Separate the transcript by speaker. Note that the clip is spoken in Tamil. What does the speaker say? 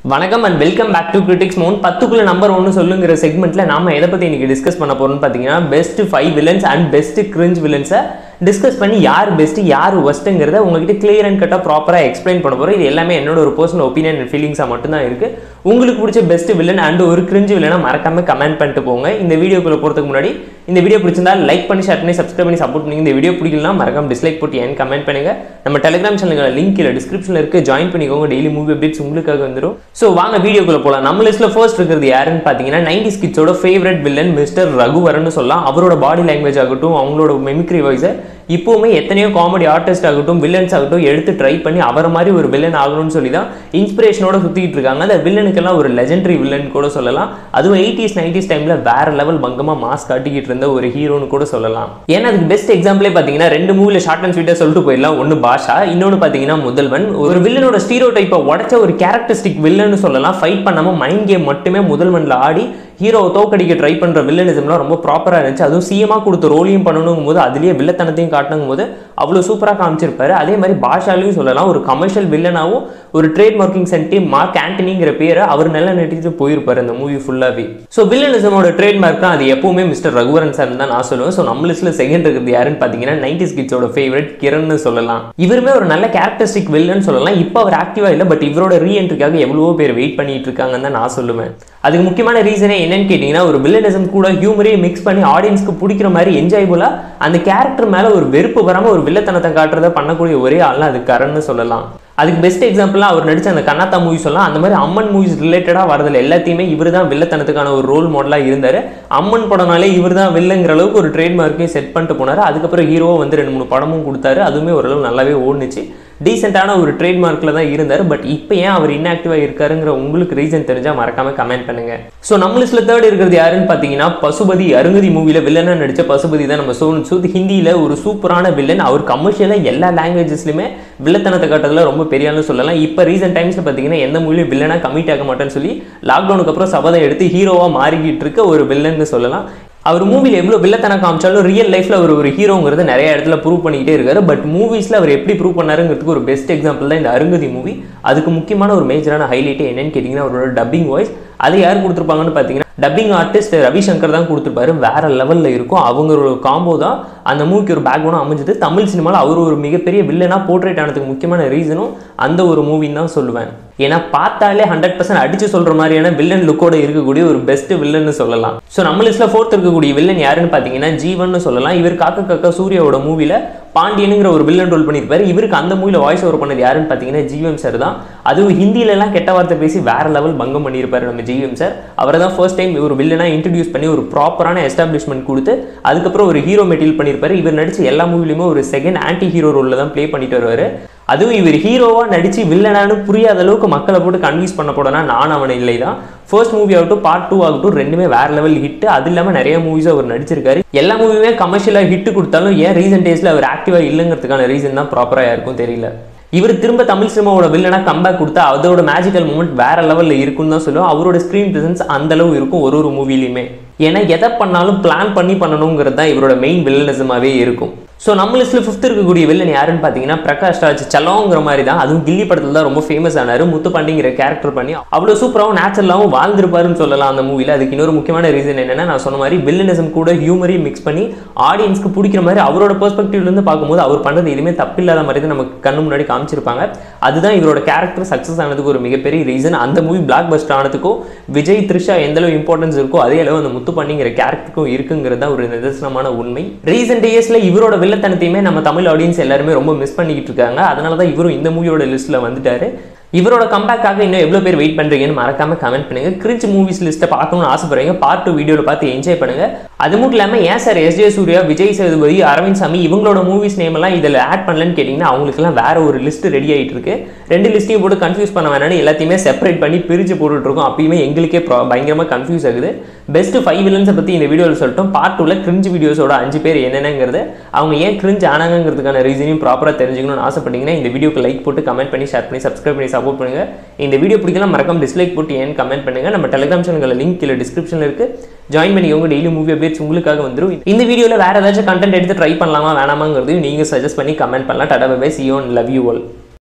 Speaker 1: வணக்கம் and welcome back to critics மோன். 10க்குள்ள நம்பர் 1 சொல்லுங்கிற செக்மெண்ட்ல நாம எதை பத்தி இன்னைக்கு டிஸ்கஸ் பண்ண போறோம்னு பாத்தீங்கன்னா best 5 villains and best cringe வில்லன்ஸை டிஸ்கஸ் பண்ணி யார் பெஸ்ட் யார் ஒஸ்ட்ங்கிறத உங்ககிட்ட கிளியர் அண்ட் கட்டா ப்ராப்பரா எக்ஸ்பிளைன் பண்ண போறோம். இது எல்லாமே என்னோட ஒரு பர்சனல் ஒப்பீனியன் அண்ட் ஃபீலிங்ஸா மட்டும் தான் இருக்கு. உங்களுக்கு பிடிச்ச பெஸ்ட் வில்லன் அண்ட் ஒரு கிரிஞ்ச் வில்லனை மறக்காம கமெண்ட் பண்ணிட்டு போங்க. இந்த வீடியோக்குள்ள போறதுக்கு முன்னாடி இந்த வீடியோ பிடிச்சிருந்தா லைக் பண்ணி ஷேர் பண்ணி சப்ஸ்கிரைப் பண்ணி சப்போர்ட் பண்ணுங்க. இந்த வீடியோ பிடிக்கலனா மறக்காம டிஸ்லைக் போட்டு ஏன் கமெண்ட் பண்ணுங்க. நம்ம டெலிகிராம் சேனலுக்கு லிங்க் கீழ டிஸ்கிரிப்ஷன்ல இருக்கு, ஜாயின் பண்ணிக்கோங்க. டெய்லி மூவி அப்டேட்ஸ் உங்களுக்காக வந்துரும். சோ வாங்க வீடியோக்குள்ள போலாம். நம்ம லிஸ்ட்ல ஃபர்ஸ்ட் இருக்கிறது யாருன்னு பாத்தீங்கன்னா 90s கிட்ஸோட ஃபேவரட் வில்லன் மிஸ்டர் ரகுவரன் சொல்லலாம். அவரோட பாடி லாங்குவேஜ் ஆகட்டும், அவங்களோட மிமிக்ரி வாய்ஸ் இப்போவுமே எத்தனையோ காமெடி ஆர்டிஸ்ட் ஆகட்டும் வில்லன்ஸ் ஆகட்டும் எடுத்து ட்ரை பண்ணி அவரை மாதிரி ஒரு வில்லன் ஆகணும்னு சொல்லி தான் இன்ஸ்பிரேஷனோட சுத்திட்டு இருக்காங்க. அந்த வில்லனுக்கெல்லாம் ஒரு லெஜெண்டரி வில்லன் கூட சொல்லலாம். அதுவும் 80s 90s டைம்ல வேற லெவல் பங்கமா மாஸ் காட்டிக்கிட்டு இருந்த ஒரு ஹீரோன்னு கூட சொல்லலாம். ஏன்னா அதுக்கு பெஸ்ட் எக்ஸாம்பிளே பாத்தீங்கன்னா 2 மூவில ஷார்ட் அண்ட் ஸ்வீட்டா சொல்லிட்டு போயிடலாம். ஒன்னு பாஷா, இன்னொன்னு பாத்தீங்கன்னா முதல்வன். ஒரு வில்லனோட ஸ்டீரியோ டைப்பை உடைச்ச ஒரு கேரக்டரிஸ்டிக் வில்லன்னு சொல்லலாம். ஃபைட் பண்ணாம மைண்ட் கேம் மட்டுமே முதல்வன்ல ஆடி ஹீரோவை தோக்கடிக்க ட்ரை பண்ற வில்லனிசம்லாம் ரொம்ப ப்ராப்பரா இருந்துச்சு. அதுவும் சிஎம்மா கொடுத்த ரோலையும் பண்ணணும் போது அதுலயே வில்லத்தனத்தையும் காட்டணும் போது அவ்வளவு சூப்பரா காமிச்சிருப்பாரு. அதே மாதிரி பாஷாலையும் சொல்லலாம். ஒரு கமர்ஷியல் வில்லனாவும் ஒரு ட்ரேட் மார்க்கிங் சென்டி மார்க் ஆண்டனிங்கிற பேரை அவர் நல்லா நெட்டிட்டு போயிருப்பாரு அந்த மூவி ஃபுல்லாவே. ஸோ வில்லனிசமோட ட்ரேட் மார்க் தான் அது எப்பவுமே மிஸ்டர் ரகுவரன் சார் தான் நான் சொல்லுவேன். ஸோ நம்ம லிஸ்ட்ல செகண்ட் இருக்கிறது யாருன்னு பாத்தீங்கன்னா 90s கிட்ஸோட ஃபேவரட் கிரண் சொல்லலாம். இவருமே ஒரு நல்ல கேரக்டரிஸ்டிக் வில்லன் சொல்லலாம். இப்போ அவர் ஆக்டிவா இல்லை, பட் இவரோட ரீஎன்ட்ரிக்காக எவ்வளவோ பேர் வெயிட் பண்ணிட்டு இருக்காங்கன்னு தான் நான் சொல்லுவேன். அதுக்கு முக்கியமான ரீசனே என்னன்னு கேட்டீங்கன்னா ஒரு வில்லனிசம் கூட ஹியூமரையும் மிக்ஸ் பண்ணி ஆடியன்ஸ்க்கு பிடிக்கிற மாதிரி என்ஜாய்புல்லா அந்த கேரக்டர் மேல ஒரு வெறுப்பு வராம ஒரு வில்லத்தனத்தை காட்டுறதை பண்ணக்கூடிய ஒரே ஆள்னா அது கரண்னு சொல்லலாம். அதுக்கு பெஸ்ட் எக்ஸாம்பிளா அவர் நடிச்ச அந்த கண்ணாத்தா மூவி சொல்லலாம். அந்த மாதிரி அம்மன் மூவிஸ் ரிலேட்டடா வரதுல எல்லாத்தையுமே இவர் தான் வில்லத்தனத்துக்கான ஒரு ரோல் மாடலா இருந்தாரு. அம்மன் படம்னாலே இவர் தான் வில்லங்கிற அளவுக்கு ஒரு ட்ரேட் மார்க்கையும் செட் பண்ணிட்டு போனாரு. அதுக்கப்புறம் ஹீரோவை வந்து 2-3 படமும் கொடுத்தாரு. அதுவுமே ஓரளவு நல்லாவே ஓடுனுச்சு. டீசென்டான ஒரு ட்ரேட் மார்க்ல தான் இருந்தார். பட் இப்போ ஏன் அவர் இன்ஆக்டிவா இருக்காருங்கிற உங்களுக்கு ரீசன் தெரிஞ்சா மறக்காம கமெண்ட் பண்ணுங்க. ஸோ நம்ம லிஸ்ட்ல தேர்ட் இருக்கிறது யாருன்னு பாத்தீங்கன்னா பசுபதி. அருங்கதி மூவில வில்லனா நடிச்ச பசுபதி தான் நம்ம சோனு சூத். ஹிந்தியில ஒரு சூப்பரான வில்லன். அவர் கமர்ஷியலா எல்லா லாங்குவேஜஸ்லயுமே வில்லத்தனத்தை காட்டுறதுல ரொம்ப பெரிய ஆளுன்னு சொல்லலாம். இப்போ ரீசெண்ட் டைம்ஸ்ல பாத்தீங்கன்னா எந்த மூவிலையும் வில்லனா கமிட் ஆக மாட்டேன்னு சொல்லி லாக்டவுனுக்கு அப்புறம் சபதம் எடுத்து ஹீரோவா மாறிக்கிட்டு இருக்க ஒரு வில்லன்னு சொல்லலாம். அவர் மூவில எவ்வளவு வில்லத்தனம் காமிச்சாலும் ரியல் லைஃப்ல அவர் ஒரு ஹீரோங்கிறது நிறைய இடத்துல ப்ரூவ் பண்ணிக்கிட்டே இருக்காரு. பட் மூவிஸ்ல அவர் எப்படி ப்ரூவ் பண்ணாருங்கிறதுக்கு ஒரு பெஸ்ட் எக்ஸாம்பிள் தான் இந்த அருங்கதி மூவி. அதுக்கு முக்கியமான ஒரு மேஜரான ஹைலைட் என்னன்னு கேட்டீங்கன்னா அவரோட டப்பிங் வாய்ஸ். அதை யார் கொடுத்துருப்பாங்கன்னு பாத்தீங்கன்னா டப்பிங் ஆர்டிஸ்ட் ரவிசங்கர் தான் கொடுத்துருப்பாரு. வேற லெவல்ல இருக்கும். அவங்களோட காம்போ தான் அந்த மூவிக்கு ஒரு பேக்ரவுண்ட் அமைஞ்சது. தமிழ் சினிமாவில் அவர் ஒரு மிகப்பெரிய வில்லனா போர்ட்ரேட் ஆனதுக்கு முக்கியமான ரீசனும் அந்த ஒரு மூவின்னு தான் சொல்லுவேன். ஏன்னா பார்த்தாலே 100% அடிச்சு சொல்ற மாதிரியான வில்லன் லுக்கோட இருக்கக்கூடிய ஒரு பெஸ்ட் வில்லன்னு சொல்லலாம். ஸோ நம்ம லிஸ்ட்ல ஃபோர்த் இருக்கக்கூடிய வில்லன் யாருன்னு பாத்தீங்கன்னா ஜீவன் சொல்லலாம். இவர் காக்க காக்கா சூர்யாவோட மூவில பாண்டியனுங்கிற ஒரு வில்லன் ரோல் பண்ணியிருப்பாரு. இவருக்கு அந்த மூவில வாய்ஸ் ஓவர் பண்ணது யாருன்னு பாத்தீங்கன்னா ஜிவிஎம் சார் தான். அதுவும் ஹிந்தியில எல்லாம் கெட்ட வார்த்தை பேசி வேற லெவல் பங்கம் பண்ணியிருப்பாரு நம்ம ஜிவிஎம் சார். அவரை தான் ஃபர்ஸ்ட் டைம் ஒரு வில்லனா இன்ட்ரடியூஸ் பண்ணி ஒரு ப்ராப்பரான எஸ்டாப்ளிஷ்மெண்ட் கொடுத்து அதுக்கப்புறம் ஒரு ஹீரோ மெட்டீரியல் பண்ணியிருப்பாரு. இவர் நடிச்ச எல்லா மூவிலுமே ஒரு செகண்ட் ஆன்டி ஹீரோ ரோல்ல தான் பிளே பண்ணிட்டு வருவாரு. அதுவும் இவர் ஹீரோவா நடிச்சு வில்லனானு புரியாத அளவுக்கு மக்களை போட்டு கன்வின்ஸ் பண்ண போடனா நான் அவனை இல்லை தான். ஃபர்ஸ்ட் மூவி ஆகட்டும் பார்ட் 2 ஆகட்டும் ரெண்டுமே வேற லெவல் ஹிட். அது இல்லாம நிறைய மூவிஸ் அவர் நடிச்சிருக்காரு. எல்லா மூவியுமே கமர்ஷியலா ஹிட் கொடுத்தாலும் ஏன் ரீசன்ட் டேஸ்ல அவர் ஆக்டிவா இல்லைங்கிறதுக்கான ரீசன் தான் ப்ராப்பரா யாருக்கும் தெரியல. இவர் திரும்ப தமிழ் சினிமாவோட வில்லனா கம்பேக் கொடுத்தா அதோட மேஜிக்கல் மூமெண்ட் வேற லெவல்ல இருக்குன்னு தான் சொல்லுவோம். அவரோட ஸ்கிரீன் பிரசன்ஸ் அந்த அளவு இருக்கும் ஒரு மூவிலையுமே. ஏன்னா எதை பண்ணாலும் பிளான் பண்ணி பண்ணணுங்கிறது தான் இவரோட மெயின் வில்லனிசமாவே இருக்கும். ஸோ நம்ம லிஸ்ட்ல 5th இருக்கக்கூடிய வில்லன் யாருன்னு பாத்தீங்கன்னா பிரகாஷ் ராஜ். சலோங்கிற மாதிரி தான். அதுவும் கில்லி படத்துல தான் ரொம்ப ஃபேமஸ் ஆனாரு. முத்துப்பாண்டிங்கிற கேரக்டர் பண்ணி அவ்வளவு சூப்பராகவும் நேச்சுரலாகவும் வாழ்ந்திருப்பாருன்னு சொல்லலாம் அந்த மூவில. அதுக்கு இன்னொரு முக்கியமான ரீசன் என்னன்னா நான் சொன்ன மாதிரி வில்லனிசம் கூட ஹியூமரையும் மிக்ஸ் பண்ணி ஆடியன்ஸ்க்கு பிடிக்கிற மாதிரி அவரோட பெர்ஸ்பெக்டிவ்ல இருந்து பார்க்கும்போது அவர் பண்றது எதுவுமே தப்பில்லாத மாதிரி தான் நமக்கு கண்ணு முன்னாடி காமிச்சிருப்பாங்க. அதுதான் இவரோட கேரக்டர் சக்சஸ் ஆனதுக்கு ஒரு மிகப்பெரிய ரீசன். அந்த மூவி பிளாக் பஸ்டர் ஆனதுக்கும் விஜய் த்ரிஷா எந்த அளவு இம்பார்ட்டன்ஸ் இருக்கோ அதே அளவு அந்த முத்துப்பாண்டிங்கிற கேரக்டருக்கும் இருக்குங்கிறது தான் ஒரு நிதர்சனமான உண்மை. ரீசெண்ட் டேஸ்ல இவரோட வில்லத்தனத்தையுமே நம்ம தமிழ் ஆடியன்ஸ் எல்லாருமே ரொம்ப மிஸ் பண்ணிக்கிட்டு இருக்காங்க. அதனாலதான் இவரும் இந்த மூவியோட லிஸ்ட்ல வந்துட்டாரு. இவரோட கம்பேக்காக இன்னும் எவ்வளவு பேர் வெயிட் பண்றீங்கன்னு மறக்காம கமெண்ட் பண்ணுங்க. கிரிஞ்ச் மூவிஸ் லிஸ்ட்டை பார்க்கணும்னு ஆசைப்படுறீங்க பார்ட் 2 வீடியோல பார்த்து என்ஜாய் பண்ணுங்க. அது மட்டும் இல்லாம ஏன் சார் எஸ்ஜே சூர்யா, விஜய் சேதுபதி, அரவிந்த் சாமி இவங்களோட மூவிஸ் நேம் எல்லாம் இதுல ஆட் பண்ணலன்னு கேட்டீங்கன்னா அவங்களுக்கு எல்லாம் வேற ஒரு லிஸ்ட் ரெடி ஆயிட்டு இருக்கு. 2 லிஸ்டையும் போட்டு கன்ஃபியூஸ் பண்ண வேணாம்னு எல்லாத்தையுமே செப்பரேட் பண்ணி பிரிச்சு போட்டுட்டு இருக்கோம். அப்பயுமே எங்களுக்கே பயங்கரமா கன்ஃபியூஸ் ஆகுது. பெஸ்ட் 5 வில்லன்ஸை பத்தி இந்த வீடியோவில் சொல்லிட்டோம். பார்ட் 2ல கிரிஞ்ச் வீடியோஸோட 5 பேர் என்னங்கிறது அவங்க ஏன் கிரிஞ்ச் ஆனாங்கிறதுக்கான ரீசனையும் ப்ராப்பரா தெரிஞ்சுக்கணும்னு ஆசைப்பட்டீங்கன்னா இந்த வீடியோக்கு லைக் போட்டு கமெண்ட் பண்ணி ஷேர் பண்ணி சப்ஸ்கிரைப் பண்ணி சப்போர்ட் பண்ணுங்க. இந்த வீடியோ பிடிக்கலாம் மறக்காம டிஸ்லைக் போட்டு ஏன் கமெண்ட் பண்ணுங்க. நம்ம டெலிகிராம் சேனல் லிங்க் கீழ டிஸ்கிரிப்ஷன்ல இருக்கு, ஜாயின் பண்ணிக்கோங்க. டெய்லி மூவி அப்டேட்ஸ் உங்களுக்காக வந்துரும். இந்த வீடியோல வேற ஏதாச்சும் கண்டென்ட் எடுத்து ட்ரை பண்ணலாமா வேணாமாங்கிறதையும் நீங்க சஜஸ்ட் பண்ணி கமெண்ட் பண்ணலாம். டாடா bye bye, see you and love you all.